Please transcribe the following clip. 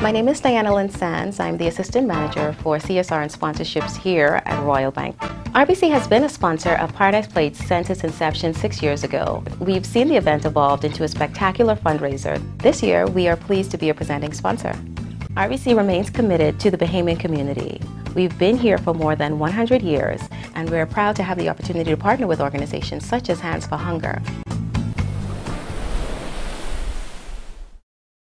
My name is Diana Lynn Sands. I'm the Assistant Manager for CSR and Sponsorships here at Royal Bank. RBC has been a sponsor of Paradise Plate since its inception 6 years ago. We've seen the event evolved into a spectacular fundraiser. This year, we are pleased to be a presenting sponsor. RBC remains committed to the Bahamian community. We've been here for more than 100 years, and we're proud to have the opportunity to partner with organizations such as Hands for Hunger.